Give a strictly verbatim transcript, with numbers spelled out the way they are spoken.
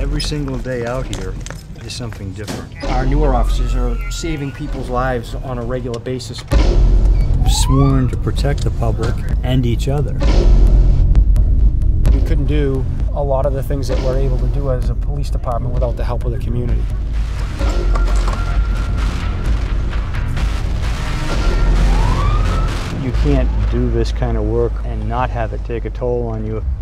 Every single day out here is something different. Our newer officers are saving people's lives on a regular basis. Sworn to protect the public and each other. We couldn't do a lot of the things that we're able to do as a police department without the help of the community. You can't do this kind of work and not have it take a toll on you.